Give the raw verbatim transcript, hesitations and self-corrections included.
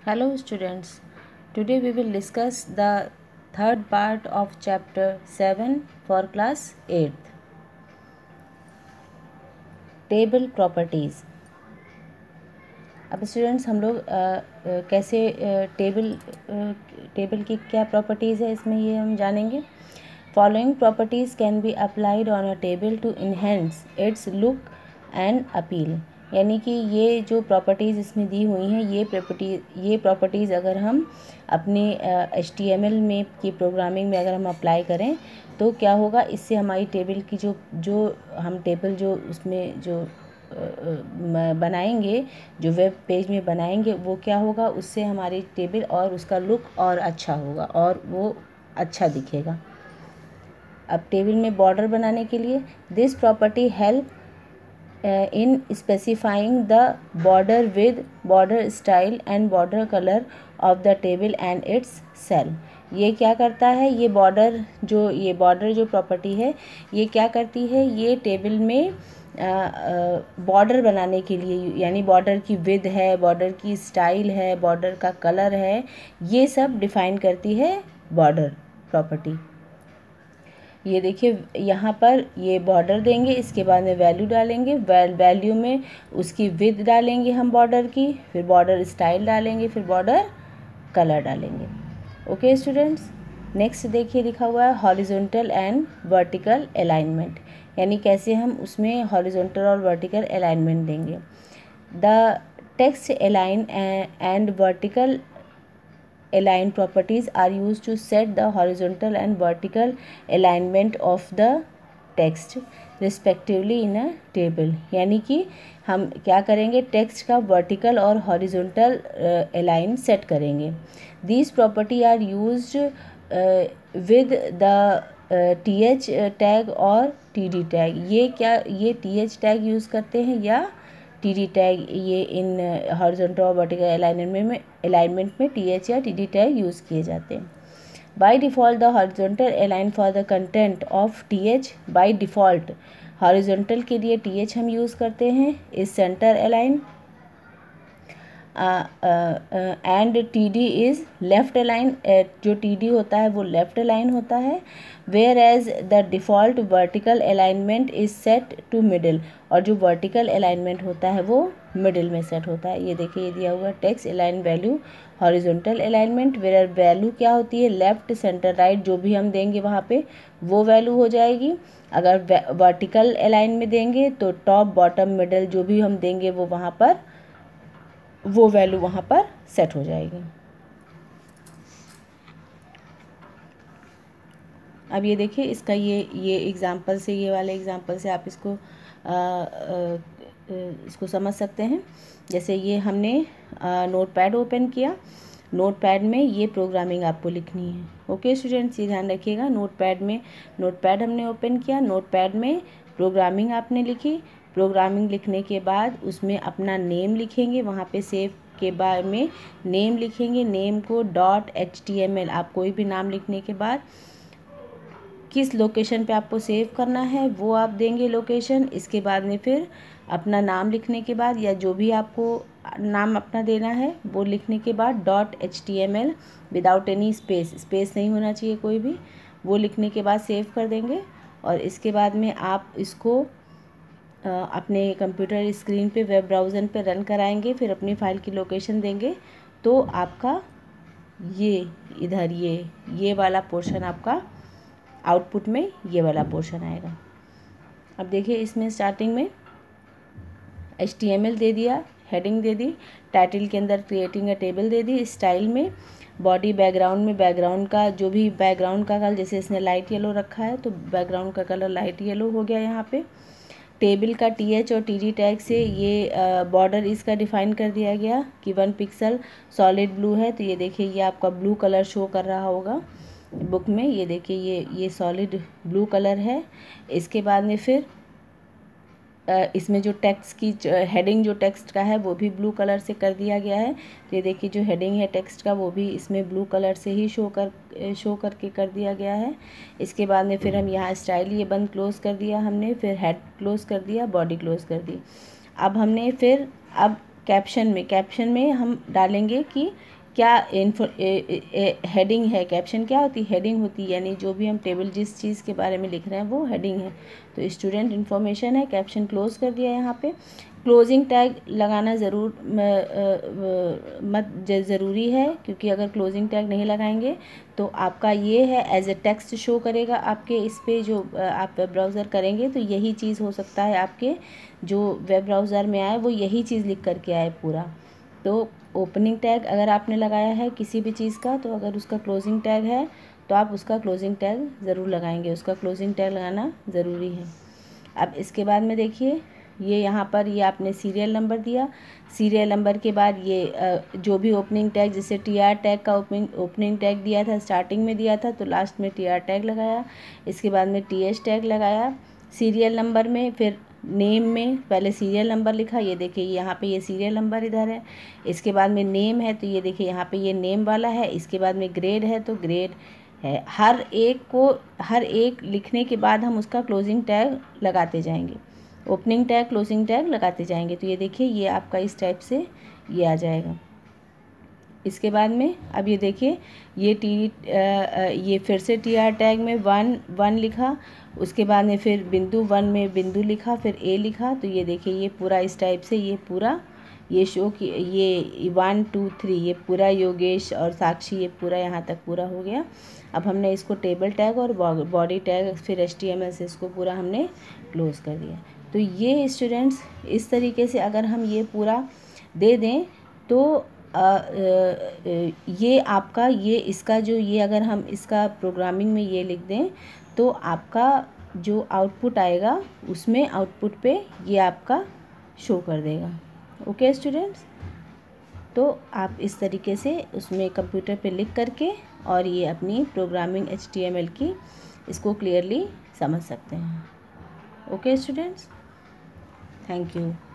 Hello students, today we will discuss the third part of chapter seven for class eighth. Table properties. अब students हम लोग कैसे table table की क्या properties है इसमें ये हम जानेंगे. Following properties can be applied on a table to enhance its look and appeal. यानी कि ये जो प्रॉपर्टीज़ इसमें दी हुई हैं ये प्रॉपर्टी ये प्रॉपर्टीज़ अगर हम अपने एच टी एम एल में की प्रोग्रामिंग में अगर हम अप्लाई करें तो क्या होगा, इससे हमारी टेबल की जो जो हम टेबल जो उसमें जो बनाएंगे, जो वेब पेज में बनाएंगे, वो क्या होगा, उससे हमारी टेबल और उसका लुक और अच्छा होगा और वो अच्छा दिखेगा. अब टेबल में बॉर्डर बनाने के लिए this property help in specifying the border with border style and border colour of the table and its cell. ये क्या करता है, ये बॉर्डर जो ये बॉर्डर जो प्रॉपर्टी है ये क्या करती है, ये टेबल में बॉर्डर बनाने के लिए, यानी बॉर्डर की विड्थ है, बॉर्डर की स्टाइल है, बॉर्डर का कलर है, ये सब डिफाइन करती है बॉर्डर प्रॉपर्टी. ये देखिए यहाँ पर ये बॉर्डर देंगे, इसके बाद में वैल्यू डालेंगे, वैल्यू में उसकी विड्थ डालेंगे हम बॉर्डर की, फिर बॉर्डर स्टाइल डालेंगे, फिर बॉर्डर कलर डालेंगे. ओके स्टूडेंट्स, नेक्स्ट देखिए लिखा हुआ है हॉरिजॉन्टल एंड वर्टिकल अलाइनमेंट. यानी कैसे हम उसमें हॉरिजॉन्टल और वर्टिकल अलाइनमेंट देंगे. The text align and vertical align properties are used to set the horizontal and vertical alignment of the text respectively in a table. यानी कि हम क्या करेंगे, टेक्स्ट का वर्टिकल और हॉरिजॉन्टल अलाइन सेट करेंगे. These property are used uh, with the T H tag और T D tag. ये क्या, ये टी एच टैग यूज़ करते हैं या टी डी टैग. ये इन हॉरिजॉन्टल और वर्टिकल अलाइनमेंट में अलाइनमेंट में टी एच या टी डी टैग यूज़ किए जाते हैं. By default the horizontal align for the content of T H. By default horizontal के लिए टी एच हम यूज़ करते हैं, is centre align, and T D is left align. जो टी डी होता है वो लेफ्ट अलाइन होता है. Whereas the default vertical alignment is set to middle. और जो वर्टिकल अलाइनमेंट होता है वो मिडिल में सेट होता है. ये देखिए ये दिया हुआ text align value horizontal alignment, where value क्या होती है, लेफ्ट सेंटर राइट, जो भी हम देंगे वहाँ पे वो वैल्यू हो जाएगी. अगर वर्टिकल अलाइन में देंगे तो टॉप बॉटम मिडिल जो भी हम देंगे वो वहाँ पर वो वैल्यू वहाँ पर सेट हो जाएगी. अब ये देखिए इसका ये ये एग्ज़ाम्पल से, ये वाले एग्ज़ाम्पल से आप इसको आ, आ, इसको समझ सकते हैं. जैसे ये हमने नोटपैड ओपन किया, नोटपैड में ये प्रोग्रामिंग आपको लिखनी है. ओके स्टूडेंट्स, ये ध्यान रखिएगा. नोटपैड में नोटपैड हमने ओपन किया, नोटपैड में प्रोग्रामिंग आपने लिखी. प्रोग्रामिंग लिखने के बाद उसमें अपना नेम लिखेंगे, वहाँ पे सेव के बाद में नेम लिखेंगे. नेम को dot H T M L, आप कोई भी नाम लिखने के बाद किस लोकेशन पे आपको सेव करना है वो आप देंगे लोकेशन. इसके बाद में फिर अपना नाम लिखने के बाद या जो भी आपको नाम अपना देना है वो लिखने के बाद dot H T M L without any space, space नहीं होना चाहिए कोई भी, वो लिखने के बाद सेव कर देंगे. और इसके बाद में आप इसको अपने कंप्यूटर स्क्रीन पे वेब ब्राउज़र पे रन कराएंगे, फिर अपनी फ़ाइल की लोकेशन देंगे तो आपका ये इधर ये ये वाला पोर्शन आपका आउटपुट में ये वाला पोर्शन आएगा. अब देखिए इसमें स्टार्टिंग में एच टी एम एल दे दिया, हेडिंग दे दी, टाइटल के अंदर क्रिएटिंग अ टेबल दे दी, स्टाइल में बॉडी बैकग्राउंड में बैकग्राउंड का जो भी बैकग्राउंड का कलर, जैसे इसने लाइट येलो रखा है तो बैकग्राउंड का कलर लाइट येलो हो गया. यहाँ पे टेबल का टी एच और टी डी टैग से ये बॉर्डर इसका डिफाइन कर दिया गया कि वन पिक्सल सॉलिड ब्लू है. तो ये देखिए ये आपका ब्लू कलर शो कर रहा होगा बुक में. ये देखिए ये ये सॉलिड ब्लू कलर है. इसके बाद में फिर इसमें जो टेक्स्ट की हेडिंग जो टेक्स्ट का है वो भी ब्लू कलर से कर दिया गया है. तो ये देखिए जो हेडिंग है टेक्स्ट का वो भी इसमें ब्लू कलर से ही शो कर शो करके कर दिया गया है. इसके बाद में फिर हम यहाँ स्टाइल ये बंद क्लोज कर दिया हमने, फिर हेड क्लोज कर दिया, बॉडी क्लोज कर दी. अब हमने फिर अब कैप्शन में कैप्शन में हम डालेंगे कि क्या इन्फो हेडिंग है। कैप्शन क्या होती है? हेडिंग होती है, यानी जो भी हम टेबल जिस चीज़ के बारे में लिख रहे हैं वो हेडिंग है। तो स्टूडेंट इन्फॉर्मेशन है, कैप्शन क्लोज कर दिया। यहाँ पे क्लोजिंग टैग लगाना ज़रूर मत ज़रूरी है, क्योंकि अगर क्लोजिंग टैग नहीं लगाएंगे तो आपका ये है एज ए टेक्स्ट शो करेगा आपके इस पे जो आप वेब ब्राउज़र करेंगे, तो यही चीज़ हो सकता है आपके जो वेब ब्राउज़र में आए वो यही चीज़ लिख करके आए पूरा। तो ओपनिंग टैग अगर आपने लगाया है किसी भी चीज़ का, तो अगर उसका क्लोजिंग टैग है तो आप उसका क्लोजिंग टैग ज़रूर लगाएंगे, उसका क्लोजिंग टैग लगाना ज़रूरी है। अब इसके बाद में देखिए, ये यहाँ पर ये आपने सीरियल नंबर दिया। सीरियल नंबर के बाद ये जो भी ओपनिंग टैग, जैसे टी आर टैग का ओपनिंग ओपनिंग टैग दिया था, स्टार्टिंग में दिया था, तो लास्ट में टी आर टैग लगाया। इसके बाद में टी एच टैग लगाया। सीरियल नंबर में फिर नेम में पहले सीरियल नंबर लिखा, ये देखिए यहाँ पे ये सीरियल नंबर इधर है। इसके बाद में नेम है, तो ये देखिए यहाँ पे ये नेम वाला है। इसके बाद में ग्रेड है, तो ग्रेड है। हर एक को हर एक लिखने के बाद हम उसका क्लोजिंग टैग लगाते जाएंगे, ओपनिंग टैग क्लोजिंग टैग लगाते जाएंगे। तो ये देखिए ये आपका इस टाइप से ये आ जाएगा। इसके बाद में अब ये देखिए ये टी ये फिर से टी आर टैग में वन वन लिखा, उसके बाद में फिर बिंदु वन में बिंदु लिखा, फिर ए लिखा। तो ये देखिए ये पूरा इस टाइप से ये पूरा ये शो की ये वन टू थ्री ये पूरा योगेश और साक्षी ये पूरा यहाँ तक पूरा हो गया। अब हमने इसको टेबल टैग और बॉडी टैग फिर एच टी एम एल से इसको पूरा हमने क्लोज कर दिया। तो ये स्टूडेंट्स इस तरीके से अगर हम ये पूरा दे दें तो आ, आ, ये आपका ये इसका जो ये अगर हम इसका प्रोग्रामिंग में ये लिख दें तो आपका जो आउटपुट आएगा उसमें आउटपुट पे ये आपका शो कर देगा। ओके स्टूडेंट्स, तो आप इस तरीके से उसमें कंप्यूटर पे लिख करके और ये अपनी programming H T M L की इसको क्लियरली समझ सकते हैं। Okay students, thank you.